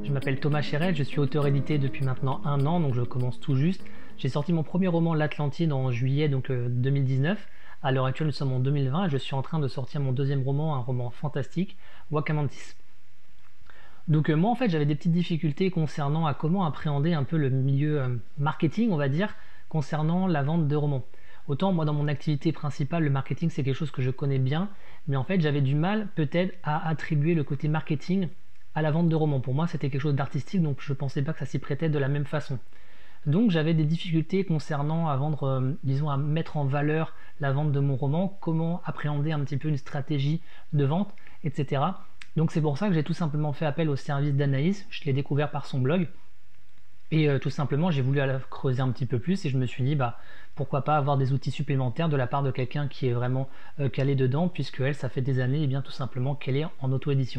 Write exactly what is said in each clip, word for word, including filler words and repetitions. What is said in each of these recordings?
Je m'appelle Thomas Chéret, je suis auteur édité depuis maintenant un an, donc je commence tout juste. J'ai sorti mon premier roman L'Atlantide en juillet donc, euh, deux mille dix-neuf. À l'heure actuelle, nous sommes en deux mille vingt et je suis en train de sortir mon deuxième roman, un roman fantastique, Wakamantis. Donc euh, moi en fait j'avais des petites difficultés concernant à comment appréhender un peu le milieu euh, marketing, on va dire, concernant la vente de romans. Autant moi dans mon activité principale, le marketing c'est quelque chose que je connais bien, mais en fait j'avais du mal peut-être à attribuer le côté marketing à la vente de romans. Pour moi c'était quelque chose d'artistique, donc je ne pensais pas que ça s'y prêtait de la même façon. Donc j'avais des difficultés concernant à vendre, euh, disons à mettre en valeur la vente de mon roman, comment appréhender un petit peu une stratégie de vente, et cetera. Donc c'est pour ça que j'ai tout simplement fait appel au service d'Anaïs, je l'ai découvert par son blog, et euh, tout simplement j'ai voulu la creuser un petit peu plus et je me suis dit bah pourquoi pas avoir des outils supplémentaires de la part de quelqu'un qui est vraiment euh, calé dedans, puisque elle ça fait des années et bien tout simplement qu'elle est en auto-édition.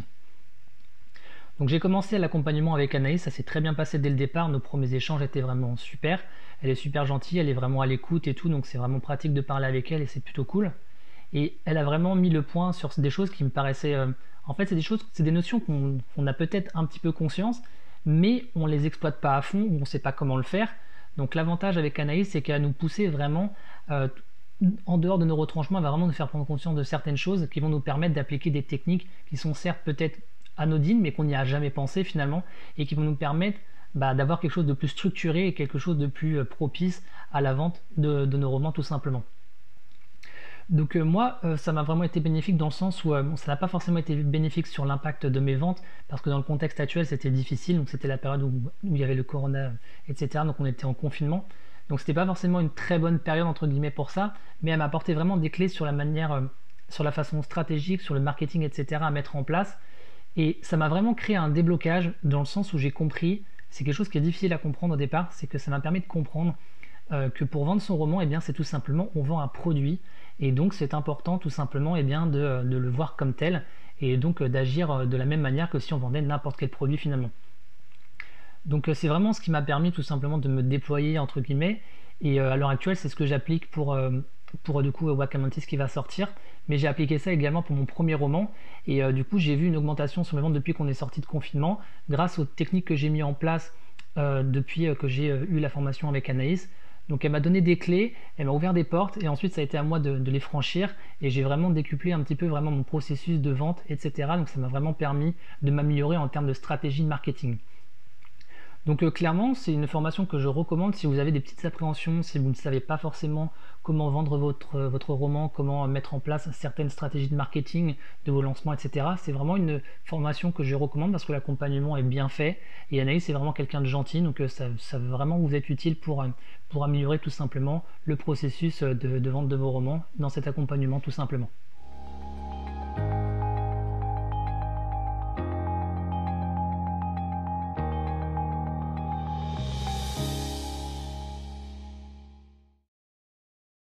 Donc j'ai commencé l'accompagnement avec Anaïs, ça s'est très bien passé dès le départ, nos premiers échanges étaient vraiment super, elle est super gentille, elle est vraiment à l'écoute et tout, donc c'est vraiment pratique de parler avec elle et c'est plutôt cool. Et elle a vraiment mis le point sur des choses qui me paraissaient... Euh, en fait c'est des choses, c'est des notions qu'on qu'on a peut-être un petit peu conscience, mais on les exploite pas à fond, ou on ne sait pas comment le faire. Donc l'avantage avec Anaïs, c'est qu'elle a nous pousser vraiment euh, en dehors de nos retranchements, elle va vraiment nous faire prendre conscience de certaines choses qui vont nous permettre d'appliquer des techniques qui sont certes peut-être anodines, mais qu'on n'y a jamais pensé finalement, et qui vont nous permettre bah, d'avoir quelque chose de plus structuré et quelque chose de plus euh, propice à la vente de, de nos romans tout simplement. Donc euh, moi, euh, ça m'a vraiment été bénéfique dans le sens où euh, bon, ça n'a pas forcément été bénéfique sur l'impact de mes ventes, parce que dans le contexte actuel, c'était difficile, donc c'était la période où, où il y avait le corona, euh, et cetera. Donc on était en confinement. Donc c'était pas forcément une très bonne période entre guillemets pour ça, mais elle m'a apporté vraiment des clés sur la manière, euh, sur la façon stratégique, sur le marketing, et cetera à mettre en place. Et ça m'a vraiment créé un déblocage dans le sens où j'ai compris, c'est quelque chose qui est difficile à comprendre au départ, c'est que ça m'a permis de comprendre euh, que pour vendre son roman, eh bien, c'est tout simplement, on vend un produit, et donc c'est important tout simplement eh bien, de, de le voir comme tel, et donc euh, d'agir de la même manière que si on vendait n'importe quel produit finalement. Donc euh, c'est vraiment ce qui m'a permis tout simplement de me déployer entre guillemets, et euh, à l'heure actuelle c'est ce que j'applique pour... Euh, pour du coup Wakamantis qui va sortir, mais j'ai appliqué ça également pour mon premier roman et euh, du coup j'ai vu une augmentation sur mes ventes depuis qu'on est sorti de confinement grâce aux techniques que j'ai mis en place euh, depuis euh, que j'ai euh, eu la formation avec Anaïs. Donc elle m'a donné des clés, elle m'a ouvert des portes et ensuite ça a été à moi de, de les franchir et j'ai vraiment décuplé un petit peu vraiment mon processus de vente, et cetera. Donc ça m'a vraiment permis de m'améliorer en termes de stratégie de marketing. Donc euh, clairement, c'est une formation que je recommande si vous avez des petites appréhensions, si vous ne savez pas forcément comment vendre votre, votre roman, comment mettre en place certaines stratégies de marketing de vos lancements, et cetera. C'est vraiment une formation que je recommande parce que l'accompagnement est bien fait et Anaïs est vraiment quelqu'un de gentil, donc euh, ça, ça va vraiment vous être utile pour, pour améliorer tout simplement le processus de, de vente de vos romans dans cet accompagnement tout simplement.